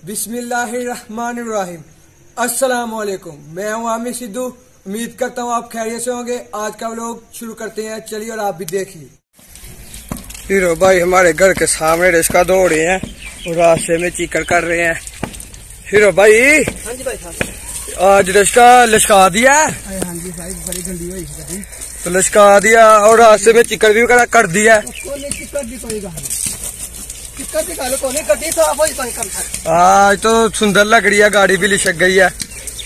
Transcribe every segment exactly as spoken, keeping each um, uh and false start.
बिस्मिल्लाहिर्रहमानिर्रहीम। अस्सलाम वालेकुम। मैं हूँ आमिर सिद्धू। उम्मीद करता हूँ आप खैरियत से होंगे। आज का व्लॉग शुरू करते हैं, चलिए और आप भी देखिए। हीरो भाई हमारे घर के सामने रिश्का दौड़ रहे हैं और रास्ते में चीकर कर रहे हैं। हीरो भाई, हाँ जी भाई साहब, आज रिश्का लश्का दिया। हाँ जी भाई, बड़ी गंदी हुई थी तो लश्का दिया और रास्ते में चिकर भी कर, कर दिया। आज तो सुंदर लग रही है, गाड़ी भी लिशक गई है।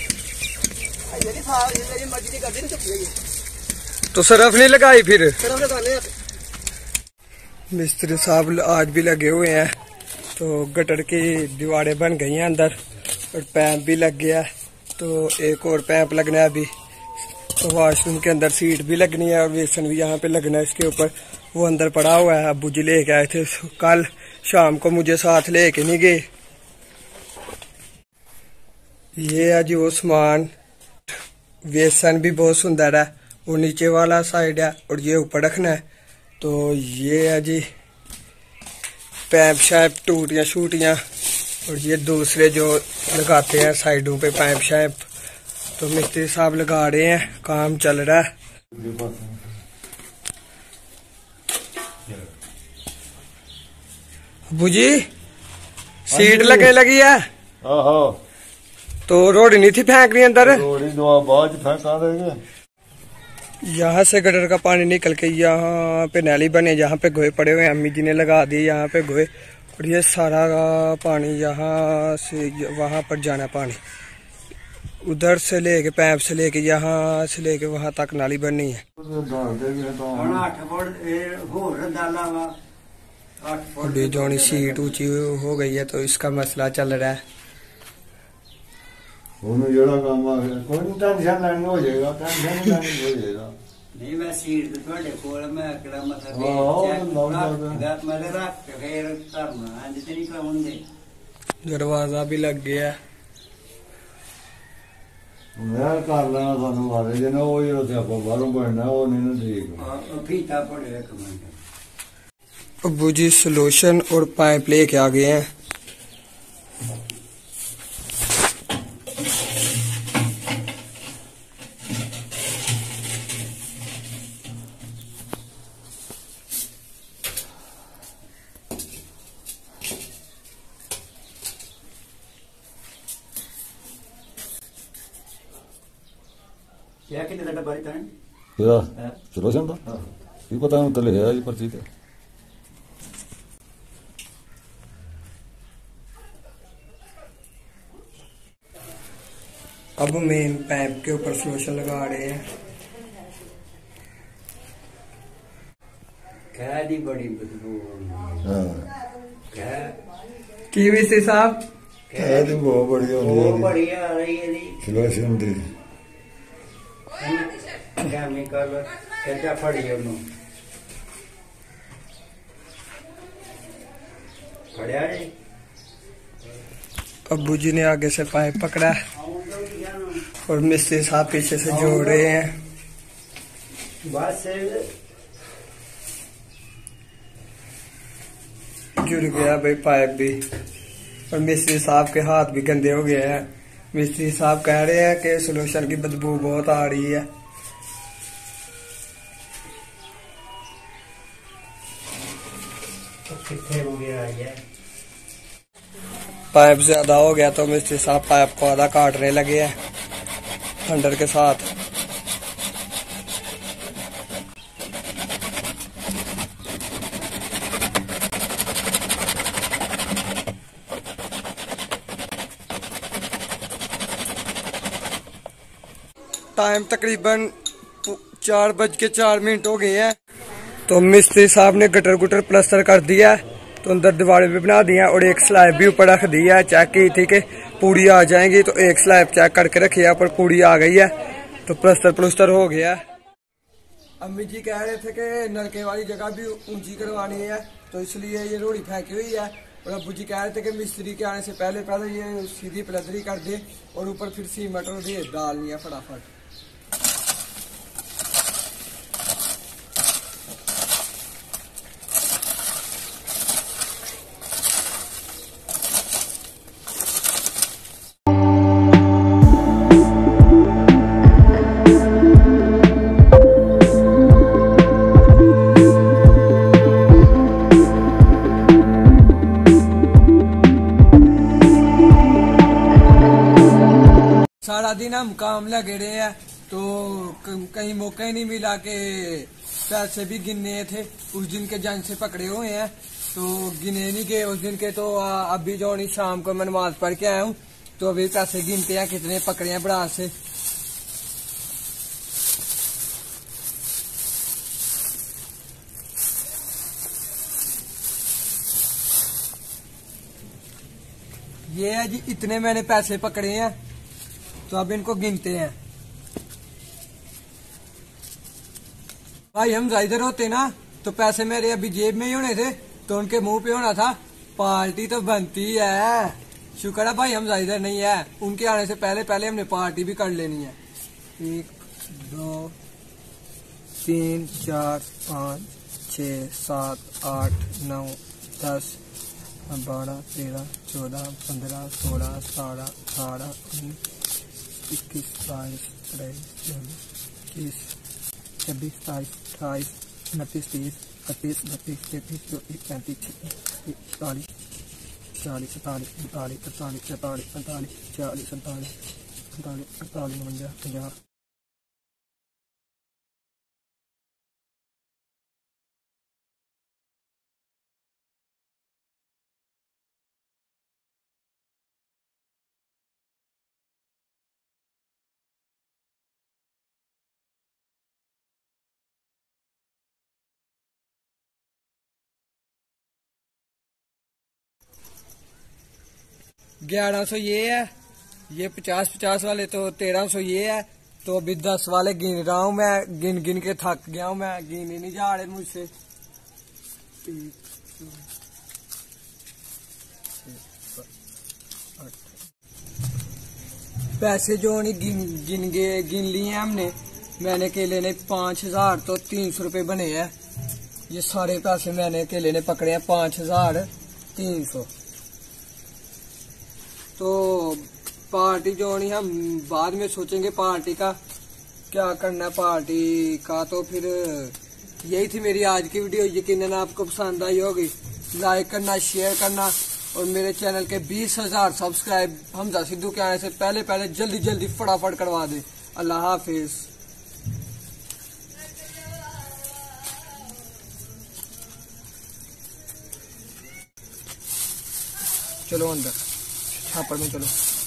तो सरफ नहीं लगाई फिर? मिस्त्री साहब आज भी लगे हुए हैं। तो गटर की दीवारें बन गई हैं अंदर और पैप भी लग गया। तो एक और पैप लगना है अभी। तो वॉशरूम के अंदर सीट भी लगनी है और बेसन भी यहाँ पे लगना है इसके ऊपर। वो अंदर पड़ा हुआ है। अब्बू जी लेके आए थे कल शाम को, मुझे साथ लेके नहीं गए। ये है जी वो सामान। बेसन भी बहुत सुंदर है। वो नीचे वाला साइड है और ये ऊपर रखना है। तो ये है जी पैप शैप, टूटियाँ शूटियाँ, और ये दूसरे जो लगाते हैं साइडों पे पैप शैप। तो मिस्त्री साहब लगा रहे हैं, काम चल रहा है। अब्बू जी सीट लगे लगी है। तो रोड नहीं थी फेंकनी अंदर? यहाँ से गटर का पानी निकल के यहाँ पे नाली बने, जहाँ पे गोए पड़े हुए अम्मी जी ने लगा दिए यहाँ पे गोए। और ये सारा पानी यहाँ से वहाँ पर जाना पानी, उधर से लेके पैप से लेके यहाँ से लेके वहाँ तक नाली बननी है। अभी जोनी सीट ऊंची हो गई है तो इसका मसला चल रहा है। नहीं मैं सीट थोड़े कोल में अकड़ा मतलब दरवाजा भी लग गया। मैं कर लेना सानू मारे जे ना वो ही बाहरों बनना वो नहीं ठीक फीता पड़े एक मिनट। अब्बू जी सोल्यूशन और पाइप लेके आ गए हैं। क्या कितने घंटा बारी था? चलो चंदा ये पता है तले है ये पर्ची पे। अब मेन पाइप के ऊपर सोल्यूशन लगा रहे हैं। क्या दी बड़ी बदबू क्या कीवी साहब, क्या दी बहुत बढ़िया हो रही है, बहुत बढ़िया आ रही है दी सोल्यूशन दी केमिकल क्या फड़ी है उन्होंने फड़िया रे। अब्बू जी ने आगे से पाइप पकड़ा और मिस्त्री साहब पीछे से जोड़ रहे हैं। बस जुड़ गया भाई पाइप भी, और मिस्त्री साहब के हाथ भी गंदे हो गए हैं। मिस्त्री साहब कह रहे हैं कि सोल्यूशन की बदबू बहुत आ रही है। हो गया है पाइप ज्यादा हो गया तो मिस्त्री साहब पाइप को आधा काटने लगे हैं अंडर के साथ। टाइम तकरीबन चार बज के चार मिनट हो गए हैं। तो मिस्त्री साहब ने गटर गुटर प्लास्टर कर दिया, तो अंदर दीवारें भी बना दी हैं और एक स्लैब भी ऊपर रख दी है। चेक की थी कि पूड़ी आ जाएंगी, तो एक स्लैब चेक करके रखी है, पर पूड़ी आ गई है। तो प्लास्टर प्लस्टर हो गया। अम्मी जी कह रहे थे कि नलके वाली जगह भी ऊंची करवानी है, तो इसलिए ये रोड़ी फेंकी हुई है। और अब्बू जी कह रहे थे कि मिस्त्री के आने से पहले पहले ये सीधी प्लस्तरी कर दे और ऊपर फिर सीमेंट और रेत डालनी है फटाफट। सारा दिन हम काम लगे रहे हैं, तो कहीं मौका ही नहीं मिला कि पैसे भी गिनने थे। उस दिन के जन से पकड़े हुए हैं, तो गिने नहीं गए उस दिन के। तो अभी जो नहीं शाम को मैं नमाज पढ़ के आया हूँ, तो अभी पैसे गिनते हैं कितने पकड़े हैं बड़ा से। ये है जी, इतने मैंने पैसे पकड़े हैं, तो अब इनको गिनते हैं। भाई हम इधर होते ना तो पैसे मेरे अभी जेब में ही होने थे, तो उनके मुंह पे होना था। पार्टी तो बनती है, शुक्र है भाई हम इधर नहीं है। उनके आने से पहले पहले हमने पार्टी भी कर लेनी है। एक दो तीन चार पाँच छः सात आठ नौ दस बारह तेरह चौदह पंद्रह सोलह सतारह अठारह उन्नीस इक्कीस बाईस तेईस चौबीस इक्कीस छब्बीस सताईस अट्ठाईस उनतीस तीस इकतीस बत्तीस तैंतीस चौंतीस पैंतीस छत्तीस इकतालीस चालीस इकतालीस उनतालीस अड़तालीस चौतालीस पैंतालीस चालीस सैंतालीस अड़तालीस अड़तालीस उनंजा पंजाह। ग्यारह सौ ये है, ये पचास पचास वाले तो तेरह सौ ये है। तो अभी दस वाले गिन रहा हूँ मैं, गिन गिन के थक गया हूँ मैं, गिन ही नहीं जा रहे मुझसे। पैसे जो नहीं गिन गिन गए गिन लिए हमने, मैंने केले ने पाँच हजार तो तीन सौ रुपये बने हैं। ये सारे पैसे मैंने केले ने पकड़े हैं पाँच हजार तीन सौ। तो पार्टी जो नहीं हम बाद में सोचेंगे पार्टी का क्या करना है पार्टी का। तो फिर यही थी मेरी आज की वीडियो, यकीनन आपको पसंद आई होगी। लाइक करना, शेयर करना, और मेरे चैनल के बीस हजार सब्सक्राइब हमजा सिद्धू के आने से पहले पहले जल्दी जल्दी फटाफट करवा दे। अल्लाह हाफिज। चलो अंदर छापर में चलो।